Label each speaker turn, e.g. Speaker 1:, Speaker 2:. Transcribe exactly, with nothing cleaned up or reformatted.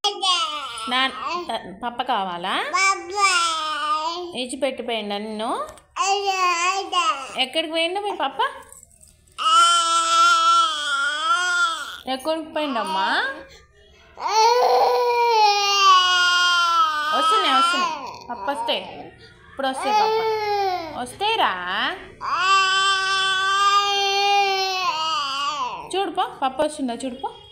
Speaker 1: నా పప్ప కావాలా? ఇచ్చిపెట్టిపోయిందా నిన్ను? ఎక్కడికి పోయిండు మీ పప్ప? ఎక్కడికి పోయిండమ్మా? వస్తున్నాయి వస్తున్నాయి పప్ప వస్తే ఇప్పుడు వస్తాయి పప్ప వస్తేరా చూడుపో పప్ప వస్తుందా చూడుపో.